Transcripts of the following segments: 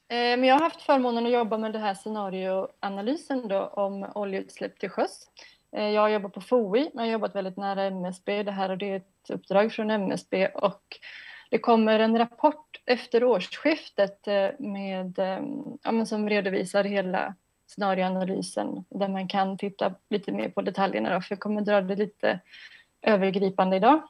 Men jag har haft förmånen att jobba med det här scenarioanalysen då om oljeutsläpp till sjöss. Jag jobbar på FOI, men jag har jobbat väldigt nära MSB. Det här och det är ett uppdrag från MSB och det kommer en rapport efter årsskiftet som redovisar hela scenarioanalysen där man kan titta lite mer på detaljerna. För jag kommer dra det lite övergripande idag.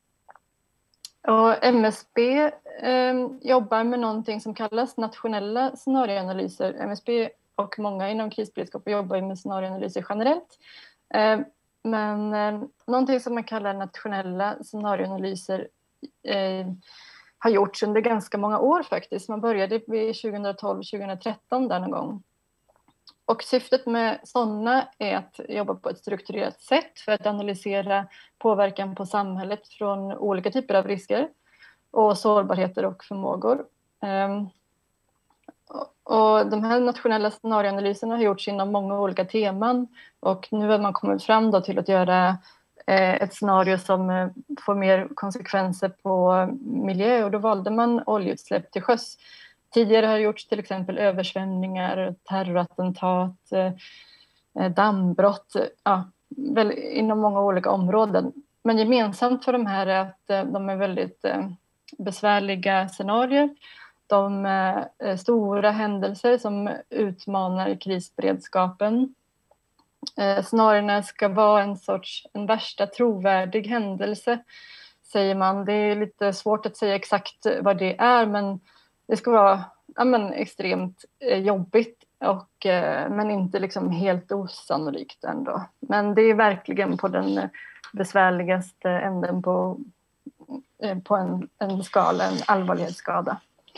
Och MSB jobbar med någonting som kallas nationella scenarioanalyser. MSB och många inom krisberedskap jobbar med scenarioanalyser generellt. Men någonting som man kallar nationella scenarioanalyser har gjorts under ganska många år faktiskt. Man började vid 2012-2013 där någon gång. Och syftet med sådana är att jobba på ett strukturerat sätt för att analysera påverkan på samhället från olika typer av risker och sårbarheter och förmågor. Och de här nationella scenarioanalyserna har gjorts inom många olika teman och nu har man kommit fram då till att göra ett scenario som får mer konsekvenser på miljö och då valde man oljeutsläpp till sjöss. Tidigare har det gjorts till exempel översvämningar, terrorattentat, dammbrott inom många olika områden. Men gemensamt för de här är att de är väldigt besvärliga scenarier. De är stora händelser som utmanar krisberedskapen. Scenarierna ska vara en värsta trovärdig händelse, säger man. Det är lite svårt att säga exakt vad det är, men det ska vara extremt jobbigt men inte liksom helt osannolikt ändå. Men det är verkligen på den besvärligaste änden på en skala, en allvarlighetsskala.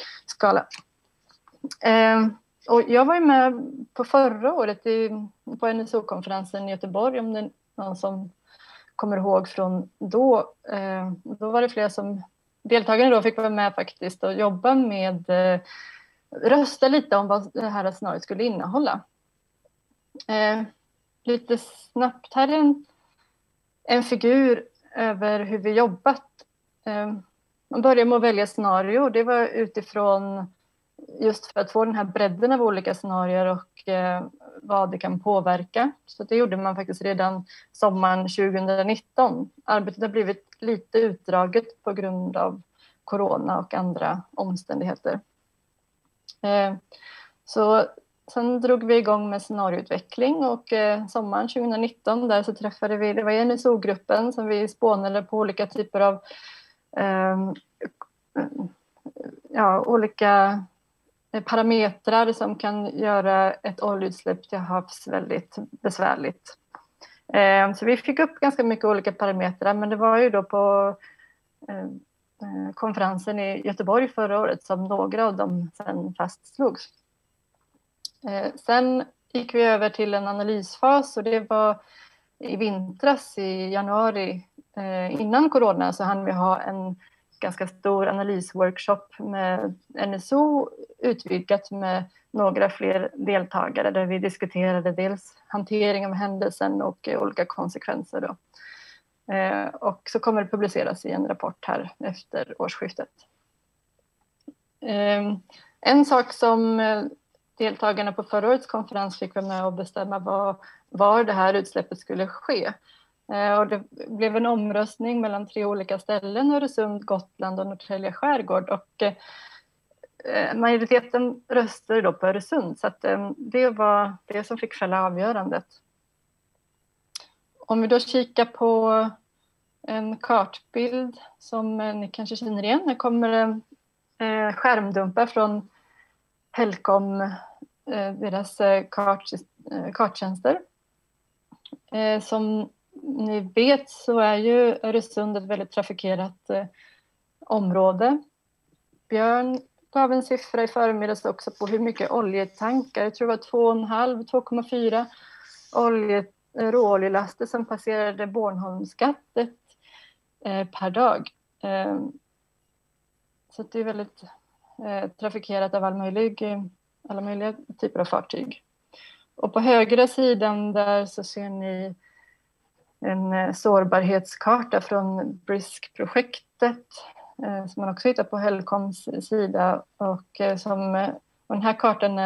Och jag var ju med på förra året på NSO-konferensen i Göteborg, om det är någon som kommer ihåg från då. Då var det flera som deltagarna då fick vara med faktiskt och jobba med rösta lite om vad det här scenariot skulle innehålla. Lite snabbt här är en figur över hur vi jobbat. Man började med att välja scenario. Det var utifrån just för att få den här bredden av olika scenarier och vad det kan påverka. Så det gjorde man faktiskt redan sommaren 2019. Arbetet har blivit lite utdraget på grund av corona och andra omständigheter. Så sen drog vi igång med scenarioutveckling och sommaren 2019 där så träffade vi, det var NSO-gruppen som vi spånade på olika typer av olika parametrar som kan göra ett oljeutsläpp till havs väldigt besvärligt. Så vi fick upp ganska mycket olika parametrar, men det var ju då på konferensen i Göteborg förra året som några av dem sen fastslogs. Sen gick vi över till en analysfas och det var i vintras, i januari innan corona, så hann vi ha en ganska stor analysworkshop med NSO utvidgat med några fler deltagare där vi diskuterade dels hantering av händelsen och olika konsekvenser då. Och så kommer det publiceras i en rapport här efter årsskiftet. En sak som deltagarna på förra årets konferens fick vara med och bestämma var det här utsläppet skulle ske. Och det blev en omröstning mellan 3 olika ställen, Öresund, Gotland och Norrtälje skärgård. Och majoriteten röstade då på Öresund, så att det var det som fick fälla avgörandet. Om vi då kikar på en kartbild som ni kanske känner igen. Här kommer det skärmdumpar från Helcom, deras karttjänster. Som ni vet så är ju Öresund ett väldigt trafikerat område. Björn gav en siffra i förmiddags också på hur mycket oljetankar. Jag tror det var 2,5-2,4 råoljelaster som passerade Bornholmsskattet per dag. Så det är väldigt trafikerat av alla möjliga typer av fartyg. Och på högra sidan där så ser ni en sårbarhetskarta från BRISK-projektet som man också hittar på Helcoms sida och som Och den här kartan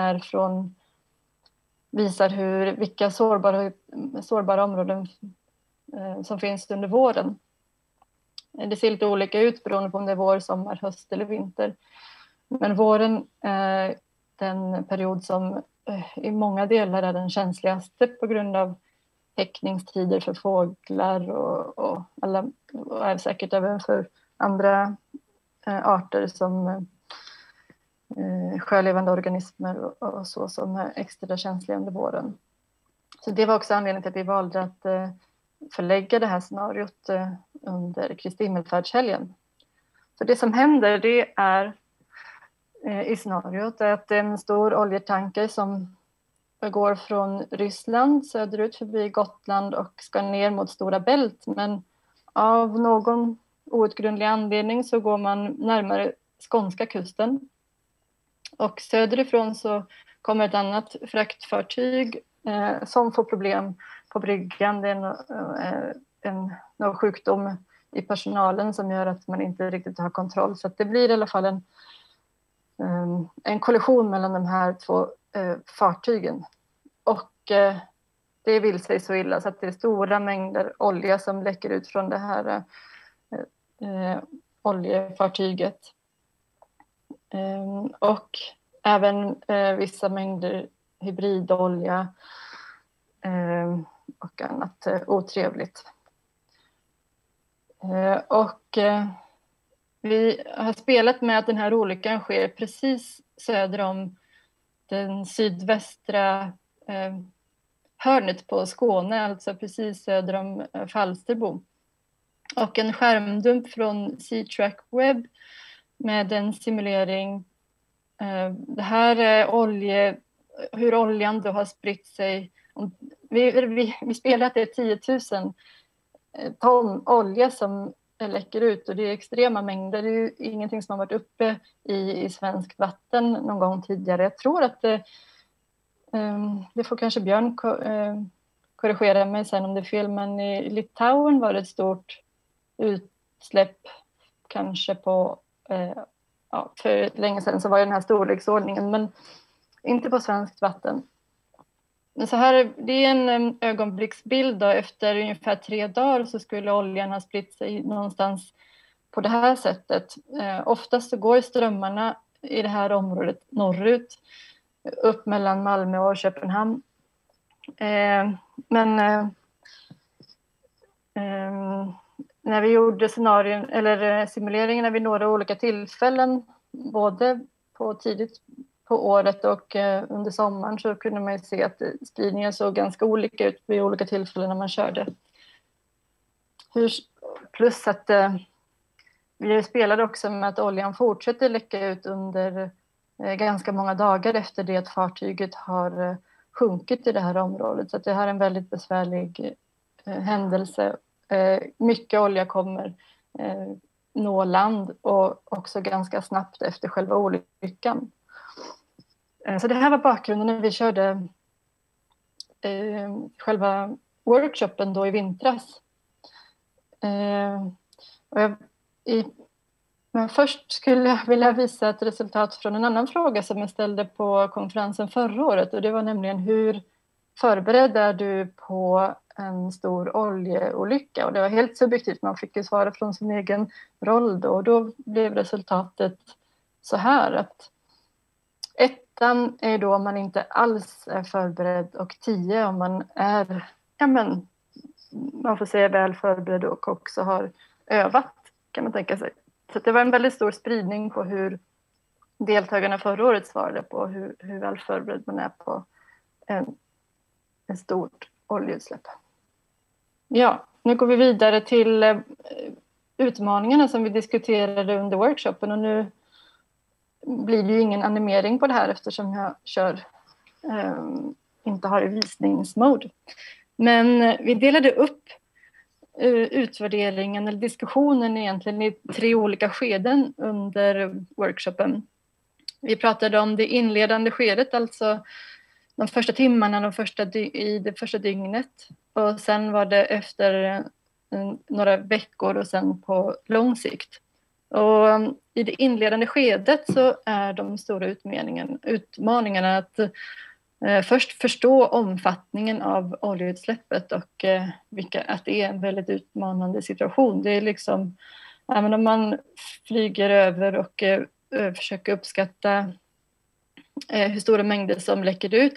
visar vilka sårbara områden som finns under våren. Det ser lite olika ut beroende på om det är vår, sommar, höst eller vinter. Men våren är den period som i många delar är den känsligaste på grund av häckningstider för fåglar och är säkert även för andra arter som sjölevande organismer och så som är extra känsliga under våren. Så det var också anledningen till att vi valde att förlägga det här scenariot under Kristi himmelfärdshelgen. Så det som händer det är i scenariot är att en stor oljetanker som går från Ryssland söderut förbi Gotland och ska ner mot Stora Bält. Men av någon outgrundlig anledning så går man närmare skånska kusten. Och söderifrån så kommer ett annat fraktfartyg som får problem på bryggan. Det är någon sjukdom i personalen som gör att man inte riktigt har kontroll. Så att det blir i alla fall en kollision mellan de här två fartygen. Och det vill sig så illa så att det är stora mängder olja som läcker ut från det här oljefartyget. Och även vissa mängder hybridolja och annat otrevligt. Och vi har spelat med att den här olyckan sker precis söder om den sydvästra hörnet på Skåne, alltså precis söder om Falsterbo. Och en skärmdump från Sea-Track Web med en simulering. Det här är hur oljan då har spritt sig. Vi spelar att det är 10 000 ton olja som läcker ut och det är extrema mängder. Det är ju ingenting som har varit uppe i svenskt vatten någon gång tidigare. Jag tror att det får kanske Björn korrigera mig sen om det är fel, men i Litauen var det ett stort utsläpp kanske på för länge sedan så var den här storleksordningen, men inte på svenskt vatten. Men så här, det är en ögonblicksbild då, efter ungefär 3 dagar så skulle oljan ha spritt sig någonstans på det här sättet. Oftast så går strömmarna i det här området norrut, upp mellan Malmö och Köpenhamn. Men när vi gjorde simuleringarna vid några olika tillfällen, både tidigt på året och under sommaren, så kunde man ju se att spridningen såg ganska olika ut vid olika tillfällen när man körde. Plus att vi spelade också med att oljan fortsätter läcka ut under ganska många dagar efter det att fartyget har sjunkit i det här området. Så att det här är en väldigt besvärlig händelse. Mycket olja kommer nå land och också ganska snabbt efter själva olyckan. Så det här var bakgrunden när vi körde själva workshopen då i vintras. Men först skulle jag vilja visa ett resultat från en annan fråga som jag ställde på konferensen förra året. Och det var nämligen hur förberedd är du på en stor oljeolycka? Och det var helt subjektivt, man fick ju svara från sin egen roll då. Och då blev resultatet så här att 1 är då om man inte alls är förberedd och 10 om man är, man får säga väl förberedd och också har övat, kan man tänka sig. Så det var en väldigt stor spridning på hur deltagarna förra året svarade på hur väl förberedd man är på en stort oljeutsläpp. Ja, nu går vi vidare till utmaningarna som vi diskuterade under workshopen, och nu blir det ju ingen animering på det här eftersom jag inte har i visningsmode. Men vi delade upp utvärderingen eller diskussionen egentligen i 3 olika skeden under workshopen. Vi pratade om det inledande skedet, alltså de första timmarna, i det första dygnet. Och sen var det efter några veckor och sen på lång sikt. Och i det inledande skedet så är de stora utmaningarna att först förstå omfattningen av oljeutsläppet och att det är en väldigt utmanande situation. Det är liksom, även om man flyger över och försöker uppskatta hur stora mängder som läcker ut,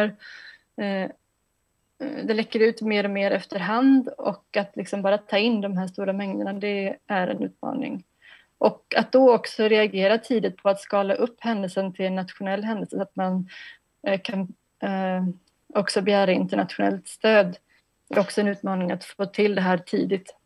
det läcker ut mer och mer efterhand, och att liksom bara ta in de här stora mängderna, det är en utmaning. Och att då också reagera tidigt på att skala upp händelsen till en nationell händelse så att man kan också begära internationellt stöd. Det är också en utmaning att få till det här tidigt.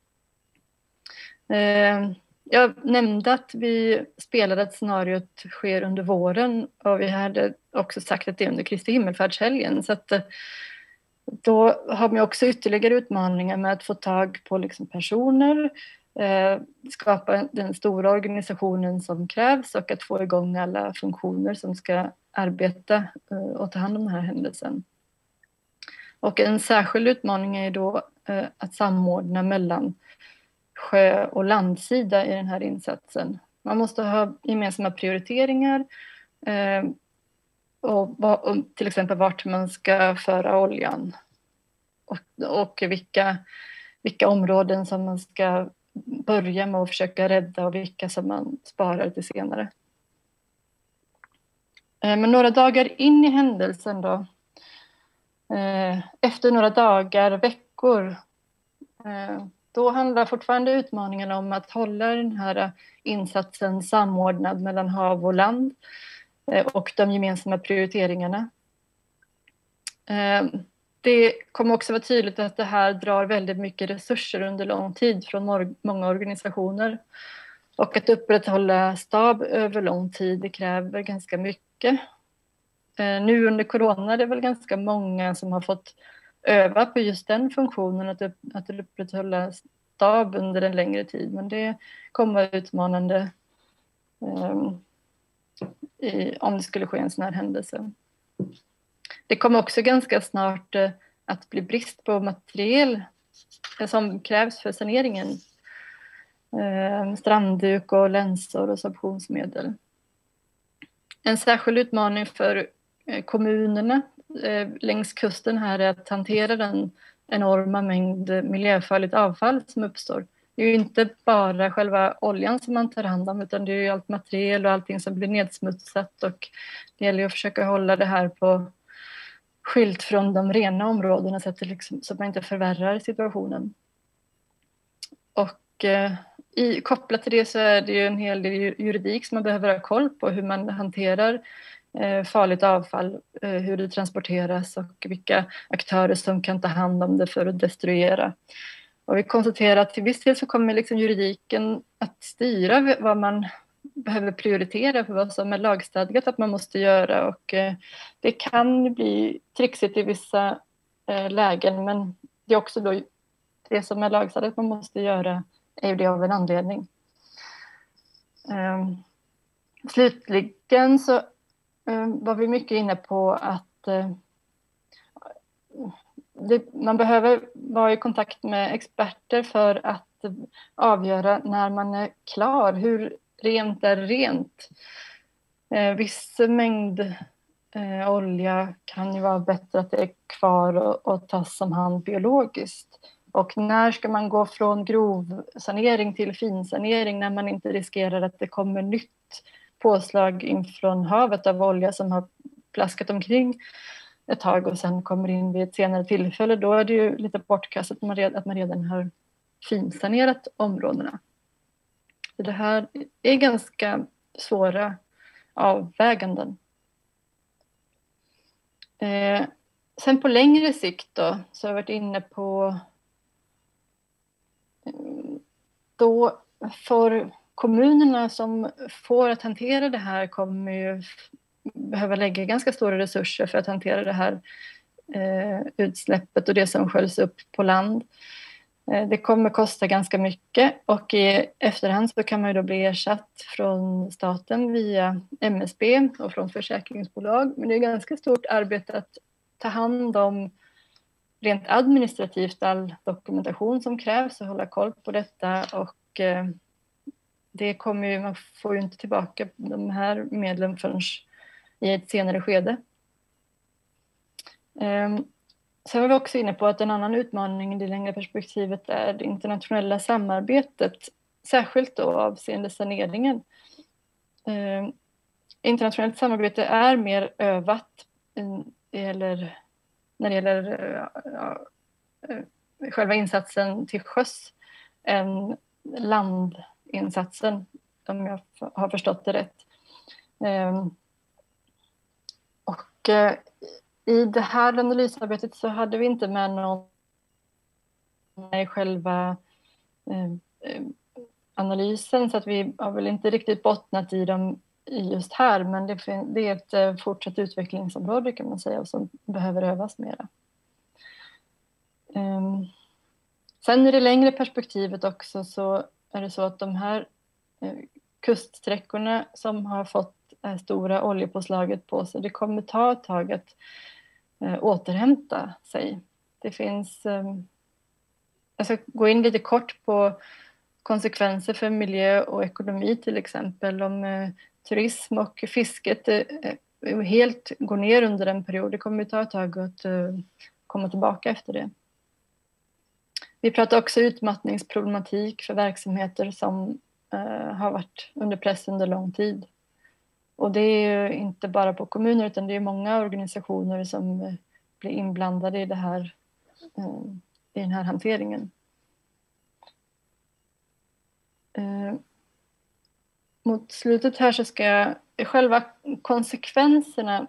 Jag nämnde att vi spelade att scenariot sker under våren, och vi hade också sagt att det är under Kristi himmelfärdshelgen. Så att då har vi också ytterligare utmaningar med att få tag på liksom personer, skapa den stora organisationen som krävs och att få igång alla funktioner som ska arbeta och ta hand om den här händelsen. Och en särskild utmaning är då att samordna mellan sjö- och landsida i den här insatsen. Man måste ha gemensamma prioriteringar och till exempel vart man ska föra oljan och vilka områden som man ska börja med att försöka rädda och vilka som man sparar till senare. Men några dagar in i händelsen då, efter några dagar, veckor, då handlar fortfarande utmaningen om att hålla den här insatsen samordnad mellan hav och land och de gemensamma prioriteringarna. Det kommer också vara tydligt att det här drar väldigt mycket resurser under lång tid från många organisationer. Och att upprätthålla stab över lång tid, det kräver ganska mycket. Nu under corona är det väl ganska många som har fått öva på just den funktionen, att upprätthålla stab under en längre tid. Men det kommer vara utmanande om det skulle ske en sån här händelse. Det kommer också ganska snart att bli brist på material som krävs för saneringen. Strandduk och länsor och sorptionsmedel. En särskild utmaning för kommunerna längs kusten här är att hantera den enorma mängd miljöfarligt avfall som uppstår. Det är ju inte bara själva oljan som man tar hand om, utan det är ju allt material och allting som blir nedsmutsat, och det gäller ju att försöka hålla det här skilt från de rena områdena så att man inte förvärrar situationen. Och kopplat till det så är det ju en hel del juridik som man behöver ha koll på, hur man hanterar farligt avfall, hur det transporteras och vilka aktörer som kan ta hand om det för att destruera. Och vi konstaterar att till viss del så kommer liksom juridiken att styra vad man behöver prioritera för vad som är lagstadgat att man måste göra, och det kan bli trixigt i vissa lägen, men det är också då det som är lagstadgat att man måste göra är ju det av en anledning. Slutligen så var vi mycket inne på att man behöver vara i kontakt med experter för att avgöra när man är klar, hur rent är rent. Viss mängd olja kan ju vara bättre att det är kvar och tas om hand biologiskt. Och när ska man gå från grovsanering till finsanering när man inte riskerar att det kommer nytt påslag in från havet av olja som har plaskat omkring ett tag och sen kommer in vid ett senare tillfälle? Då är det ju lite bortkastat att man redan har finsanerat områdena. Så det här är ganska svåra avväganden. Sen på längre sikt då, så har jag varit inne på då för kommunerna som får att hantera det här kommer ju behöva lägga ganska stora resurser för att hantera det här utsläppet och det som sköljs upp på land. Det kommer kosta ganska mycket, och i efterhand så kan man ju då bli ersatt från staten via MSB och från försäkringsbolag. Men det är ganska stort arbete att ta hand om rent administrativt all dokumentation som krävs och hålla koll på detta, och man får ju inte tillbaka de här medlen förrän i ett senare skede. Sen var vi också inne på att en annan utmaning i det längre perspektivet är det internationella samarbetet, särskilt då avseende saneringen. Internationellt samarbete är mer övat när det gäller själva insatsen till sjöss än landinsatsen, om jag har förstått det rätt. Och i det här analysarbetet så hade vi inte med någon i själva analysen, så att vi har väl inte riktigt bottnat i dem just här, men det är ett fortsatt utvecklingsområde kan man säga, och som behöver övas mera. Sen i det längre perspektivet också så är det så att de här kuststräckorna som har fått stora oljepåslaget på sig, det kommer ta ett tag att återhämta sig. Det finns, jag ska gå in lite kort på konsekvenser för miljö och ekonomi till exempel. Om turism och fisket helt går ner under en period, det kommer ta ett tag att komma tillbaka efter det. Vi pratar också utmattningsproblematik för verksamheter som har varit under press under lång tid. Och det är ju inte bara på kommuner, utan det är många organisationer som blir inblandade i det här, i den här hanteringen. Mot slutet här så ska jag själva konsekvenserna,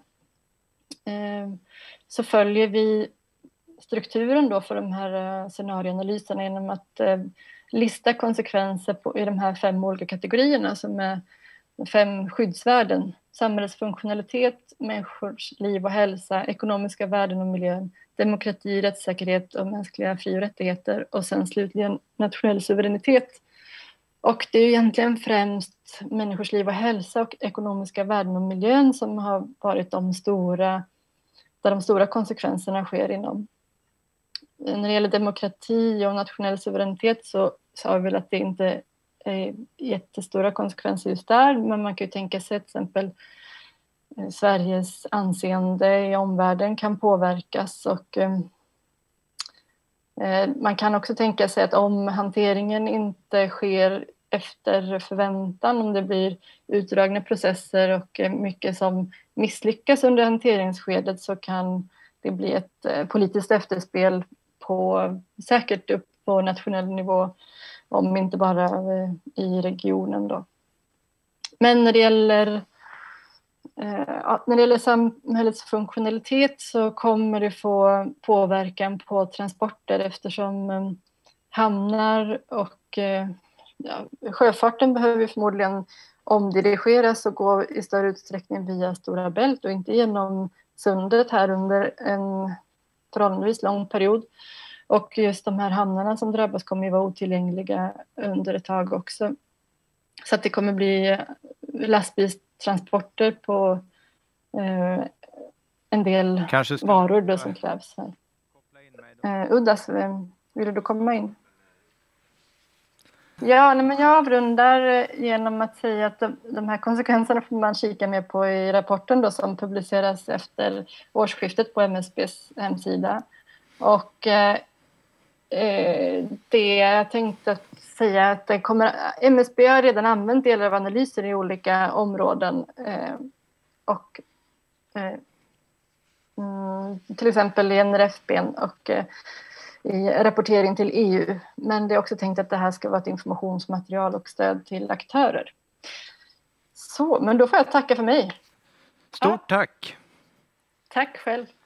så följer vi strukturen då för de här scenarioanalyserna genom att lista konsekvenser i de här 5 olika kategorierna som är 5 skyddsvärden: samhällsfunktionalitet, människors liv och hälsa, ekonomiska värden och miljön, demokrati, rättssäkerhet och mänskliga fri- och rättigheter, och sen slutligen nationell suveränitet. Och det är egentligen främst människors liv och hälsa och ekonomiska värden och miljön som har varit där de stora konsekvenserna sker inom. När det gäller demokrati och nationell suveränitet så sa vi väl att det inte är jättestora konsekvenser just där, men man kan ju tänka sig till exempel Sveriges anseende i omvärlden kan påverkas, och man kan också tänka sig att om hanteringen inte sker efter förväntan, om det blir utdragna processer och mycket som misslyckas under hanteringsskedet, så kan det bli ett politiskt efterspel säkert upp på nationell nivå, om inte bara i regionen då. Men när det gäller samhällets funktionalitet så kommer det få påverkan på transporter, eftersom hamnar och sjöfarten behöver förmodligen omdirigeras och gå i större utsträckning via Stora Bält och inte genom sundet här under en förhållandevis lång period. Och just de här hamnarna som drabbas kommer ju vara otillgängliga under ett tag också. Så att det kommer bli lastbilstransporter på en del varor då som krävs här. Uddas, vill du komma in? Ja, men jag avrundar genom att säga att de här konsekvenserna får man kika med på i rapporten då, som publiceras efter årsskiftet på MSBs hemsida. Och det jag tänkte att säga att MSB har redan använt delar av analyser i olika områden, och till exempel i NRFB och i rapportering till EU. Men det är också tänkt att det här ska vara ett informationsmaterial och stöd till aktörer. Så, men då får jag tacka för mig. Stort tack! Tack själv.